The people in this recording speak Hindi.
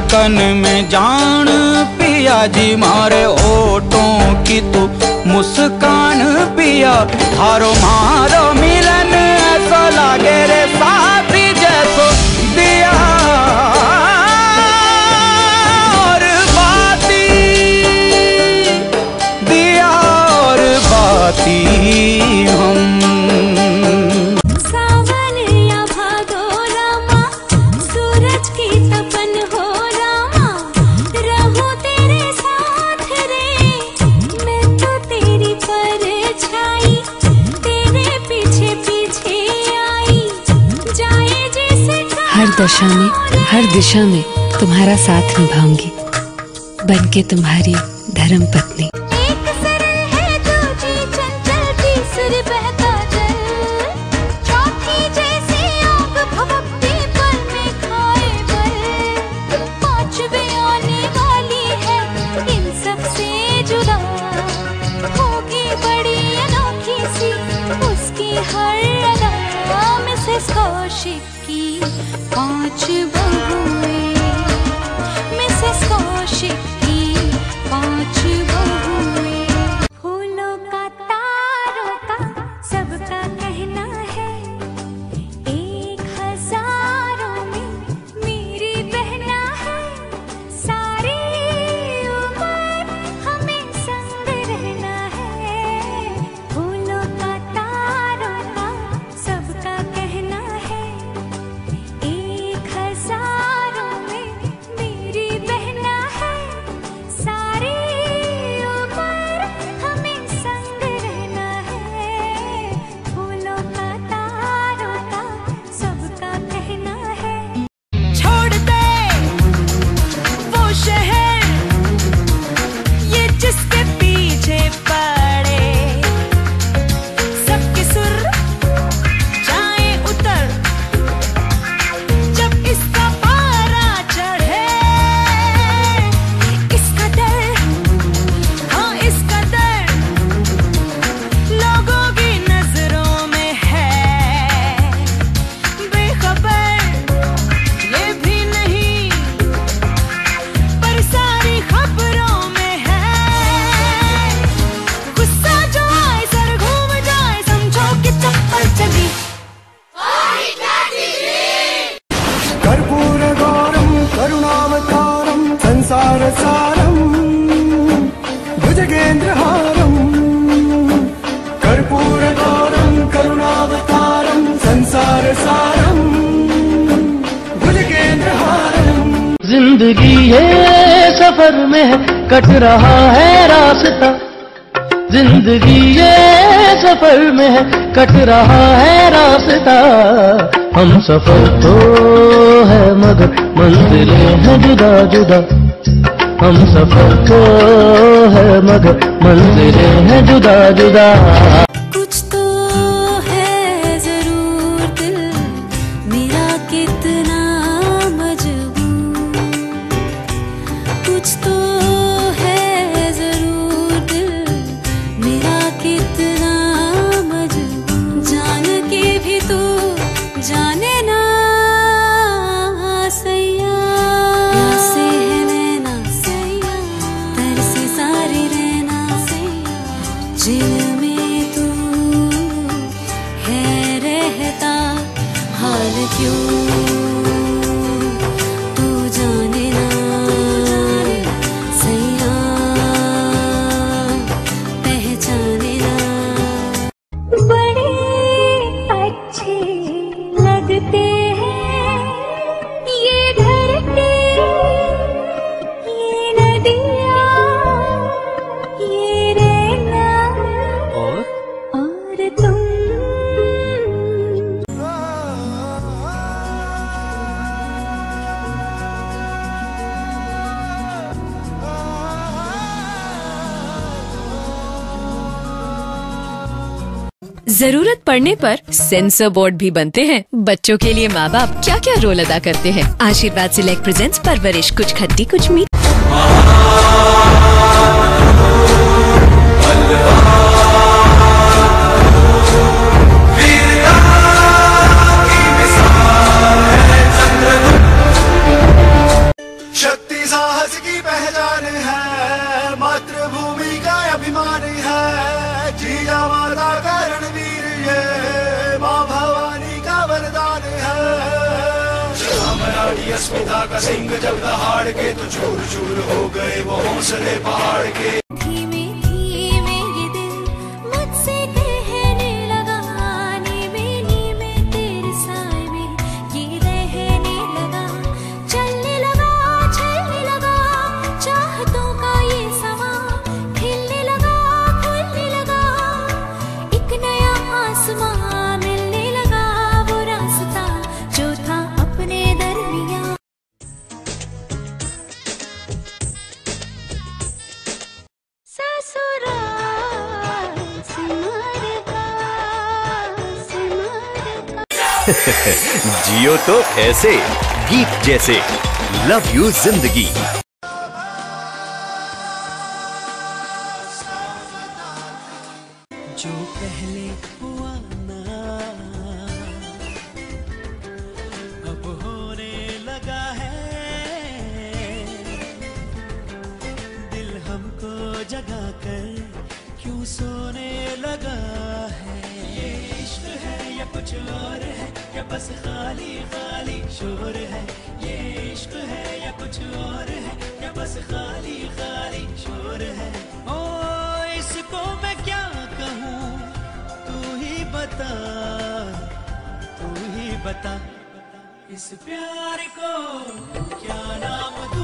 धड़कन में जान पिया जी मारे होठों की तू मुस्कान पिया। थारो मारो मिलन ऐसा लागे रे साथी जैसो दिया और बाती, दिया और बाती हम। हर दशा में हर दिशा में तुम्हारा साथ निभाऊंगी, बनके तुम्हारी धर्म पत्नी। एक सरल है दूजी चंचल, तीसरी बहता जल, चौथी जैसी आग भभकती पल में खाए बल, पांचवें आने वाली है इन सब से जुदा, होगी बड़ी अनोखी सी उसकी हर अदा। मिसेस कौशिक की 5 बहुएं, मिसेस कौशिक की 5 बहुएं। फूलों का तारों का सबका कहना है, 1000 में मेरी बहना है, सारी उम्र हमें संग रहना है। फूलों का तारों का सबका कहना है, 1000 में मेरी बहना है, सारी उम्र हमें संग रहना है। फूलों का तारों का सबका कहना है। छोड़ दे वो शहर ये जिसके पीछे पड़े, सबके सुर जाए उतर जब इसका पारा चढ़े। इसका डर, हाँ इसका डर लोगों की नजरों में है, बेखबर ये भी नहीं पर सारी खबरों में है। गुस्सा जो आए सर घूम जाए, समझो कि चप्पल चली। कर्पूरगौरं करुणावतारं संसारसारं भुजगेन्द्रहारं। कर्पूरगौरं करुणावतारं संसारसारं भुजगेन्द्रहारं। जिंदगी ये सफर में है, कट रहा है रास्ता, जिंदगी ये सफर में है, कट रहा है रास्ता। हम सफर तो है मगर मंजिलें हैं जुदा जुदा, हम सफर तो है मगर मंजिलें हैं जुदा जुदा। कुछ तो है जरूर दिल मेरा कितना मजबूर, कुछ तो है जरूर दिल मेरा कितना मजबूर। जान के भी तू जाने ना सैया, से है नैना सैया, तर से सारी रहना सैया, जिनमें तू है रहता हाल क्यों तू जाने ना सैया, पहचाने ना। बड़े अच्छे लगते हैं ये धरती, ये नदियाँ, ये रहना और तुम। जरूरत पड़ने पर सेंसर बोर्ड भी बनते हैं। बच्चों के लिए माँ बाप क्या क्या रोल अदा करते हैं। आशीर्वाद सिलेक्ट प्रेजेंट्स परवरिश, कुछ खट्टी कुछ मीठी। शक्ति थी अस्मिता का सिंह जब दहाड़ के, तो चूर चूर हो गए वो हौसले पहाड़ के। धीमे धीमे ये दिल मुझसे कहने लगा, नीमे नीमे तेरे साए में ये रहने लगा। चलने लगा चलने लगा चाहतों का ये समा, खिलने लगा फूलने लगा एक नया आसमां, मिलने लगा वो रास्ता जो था अपने दरमियां। ससुराल सिमरता सिमरता। जियो तो ऐसे गीत जैसे लव यू जिंदगी। जो पहले हुआ ना अब होने लगा है, दिल हमको जगा कर क्यों सोने लगा है। ये इश्क है या कुछ और है, या बस खाली खाली शोर है। ये इश्क है या कुछ और है, या बस खाली खाली शोर है। ओ इसको मैं क्या कहूँ, तू ही बता तू ही बता। इस प्यार को क्या नाम